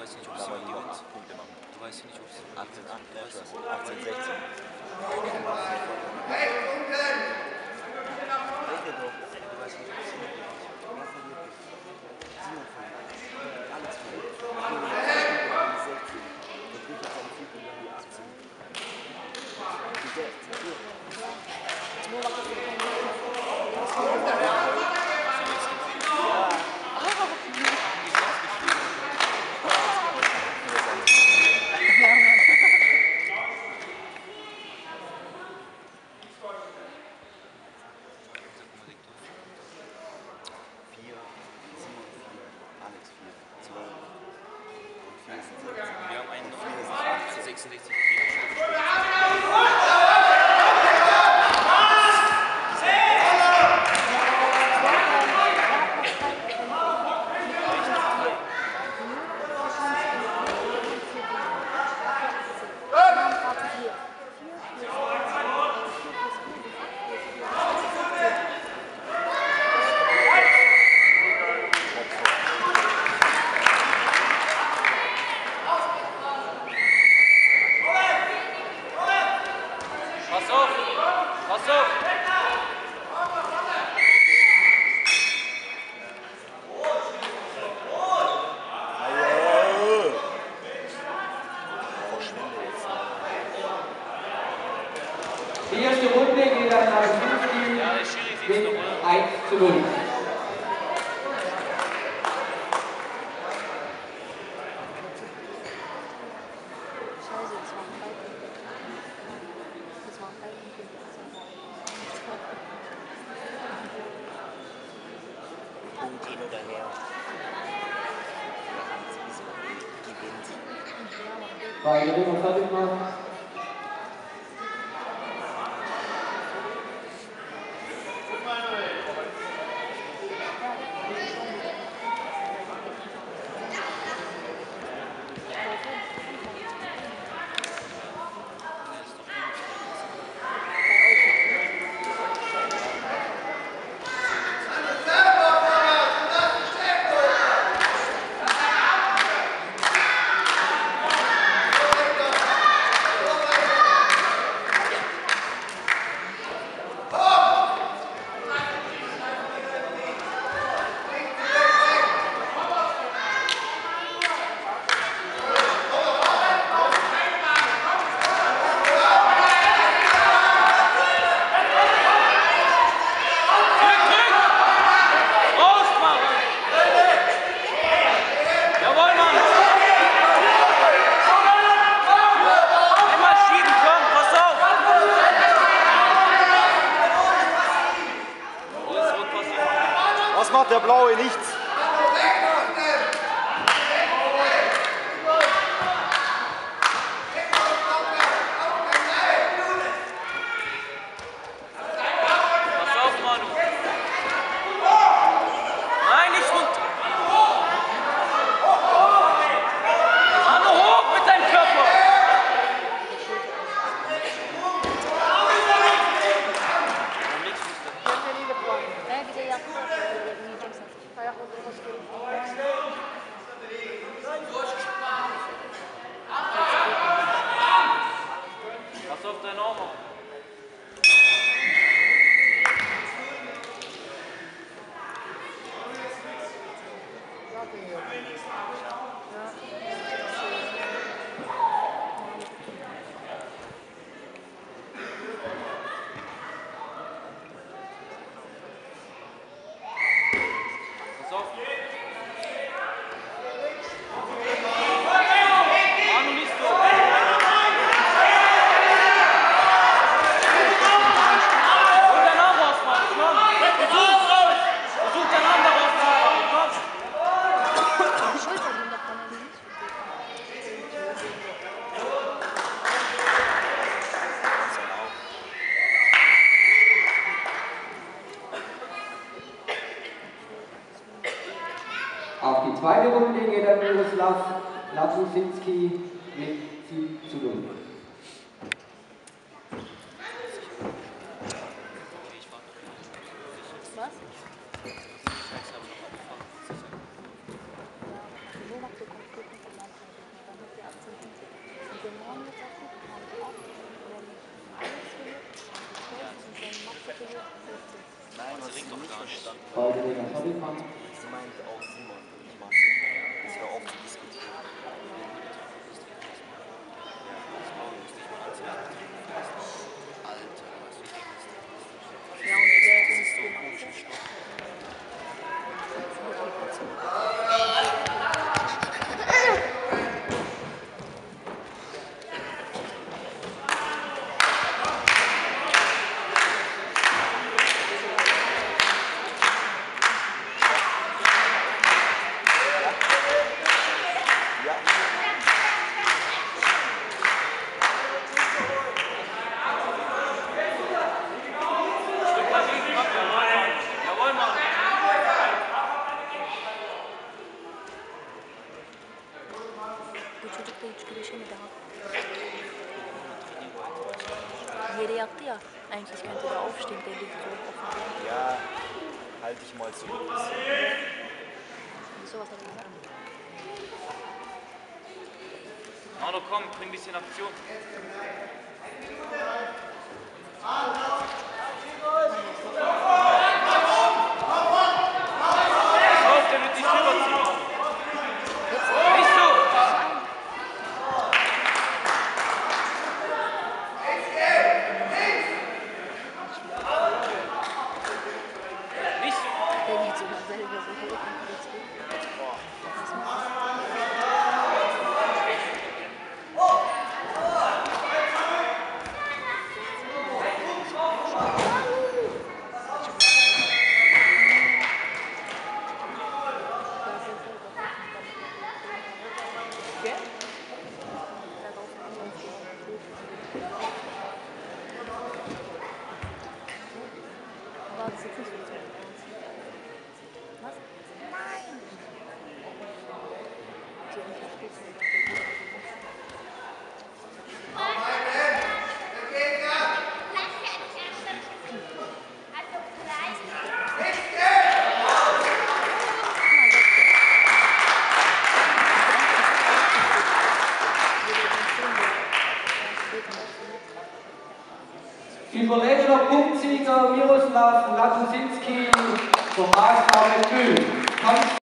weißt nicht, ob aber Simon die auch gewinnt. 8 Punkte machen. Du weißt ja nicht, ob Simon 18, gewinnt. 18, 16. Rechne doch. Du weißt nicht, ob Simon gewinnt. Wer verliert? Simon verliert. Alex verliert. Simon hat 2 Punkte, dann haben die 16. Und Rich hat seine 4 Punkte, dann haben die 18. Die 16. Hier. Wir haben einen noch 66 gekriegt. Pass auf! Pass auf! Die erste Runde geht an Lasinski Ja, der Schiri sieht noch, mit oder? 1:0. Scheiße, das waren 3 Punkte. Das waren 3 Punkte. Punkt hin oder her. Wir haben sowieso gewinnt. Beide Ringe fertig gemacht. Was macht der Blaue? Nichts. Pass auf, Manu! Nein, nicht runter! Manu, hoch mit deinem Körper! Ne, bir de yaptı. Yiyeceksin. Ayakları nasıl görünüyor? Pass auf deinen Arm auf! Pass auf! Manu, nicht so! Hol deinen Arm raus, Mann! Komm! Versuch deinen Arm da rauszuholen! Komm! Schulterbinde kann er nicht. Auf die zweite Runde geht dann Miroslav Latusinski mit 7:0. Was? Scheiße, aber noch angefangen. Ja, so macht so konkret nicht gemacht. çocuk da hiç güreşemedi ha. Yere yattı ya. Eigentlich könnte der aufstehen, der liegt so offen. Ja, halt dich mal zurück ein bisschen. Wieso, was hat er gesagt? Mano, komm, bring ein bisschen Aktion. Auf, der wird dich rüberziehen. Nicht so! Nicht so! Der geht sogar selber so hoch und wieder zurück. Was macht Aber das ist jetzt nicht so ernst. Was? Nein! Sie hat mich verstanden. Überlegener Punktsieger Miroslav Latusinski vom HSV Böhm.